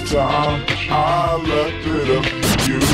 first time I left it up to you.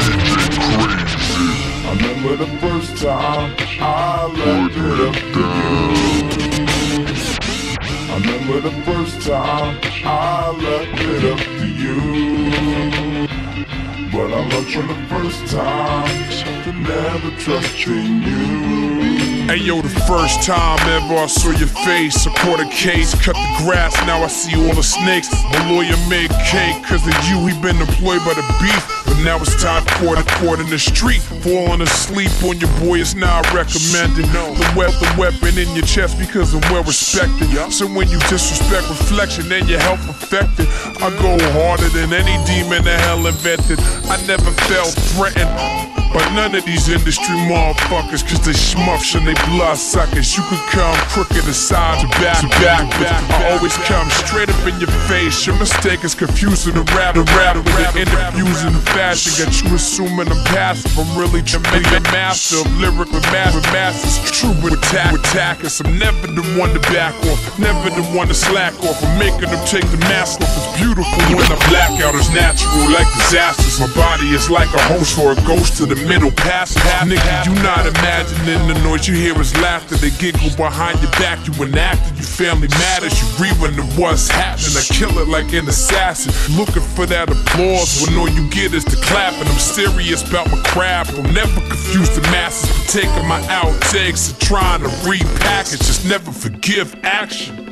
I remember the first time I left it up to you. I remember the first time I left it up to you. But I learned from the first time to never trust in you. Hey yo, the first time ever I saw your face, I caught a case, cut the grass, now I see all the snakes. My lawyer made cake, cause of you he been employed by the beef. But now it's time for the court in the street. Falling asleep on your boy is not recommended. The weapon in your chest because I'm well respected. So when you disrespect reflection, then your health affected. I go harder than any demon that hell invented. I never felt threatened by none of these industry motherfuckers, cause they schmuffs and they blood suckers. You could come crooked aside to back. I always come straight up in your face. Your mistake is confusing the rap with the interviews in the fashion. Got you assuming I'm passive. I'm really a master of lyrical masters. True with attackers. I'm never the one to back off, never the one to slack off. I'm making them take the mask off. It's beautiful when I black out. It's natural like disasters. My body is like a host for a ghost to the middle passage. Nigga, you not imagining the noise you hear is laughter. They giggle behind your back. You enacted, your family matters. You rewind to what's happening. I kill it like an assassin. Looking for that applause when all you get is the clapping. I'm serious about my craft. I'll never confuse the masses for taking my outtakes and trying to repackage. Just never forgive action.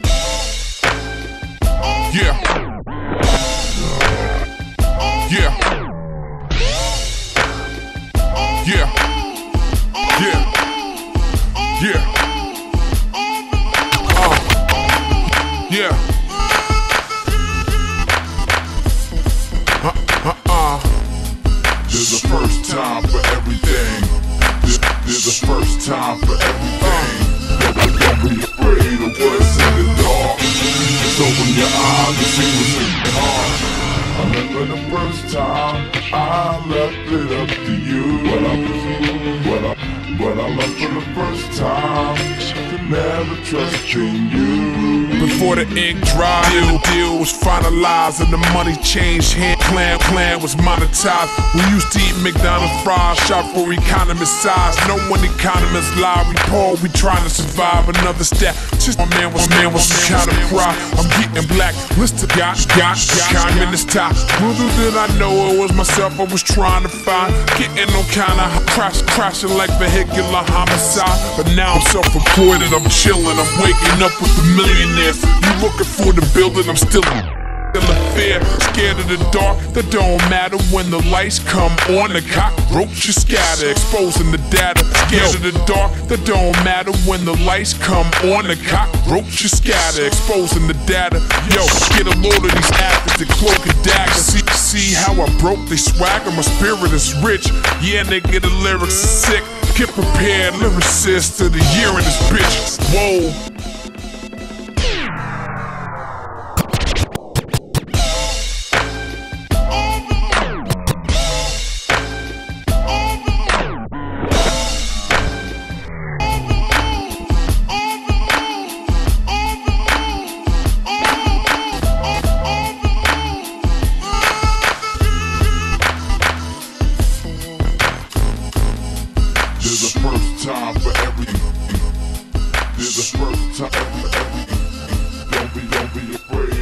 Yeah. Yeah. Yeah. Yeah. Yeah. Yeah. There's a first time for everything. There's a first time for everything. Don't be afraid of what's in the dark. Just open your eyes and see what's in your heart. I remember the first time I left it up to you. But I left for the first time to never trust in you. Before the ink dried, deal was finalized and the money changed hand. Plan was monetized. We used to eat McDonald's fries, shop for economist size. No one economists lie, we poor, we trying to survive. Another step, just my man was kind of cry. I'm getting black, listed, got time in this top. Little did I know it was myself I was trying to find. Getting no kind of crashing like vehicular homicide. But now I'm self-employed and I'm chilling. I'm waking up with the millionaires. You looking for the building, I'm still in fear. Scared of the dark, that don't matter when the lights come on. The cockroaches scatter, exposing the data. Scared of the dark, that don't matter when the lights come on. The cockroaches scatter, exposing the data. Yo, get a load of these actors, the cloak and dagger. See how I broke they swagger, my spirit is rich. Yeah, nigga, the lyrics are sick. Get prepared, lyricist of the year in this bitch. Whoa. There's a first time for everything. There's a first time for everything. Don't be afraid.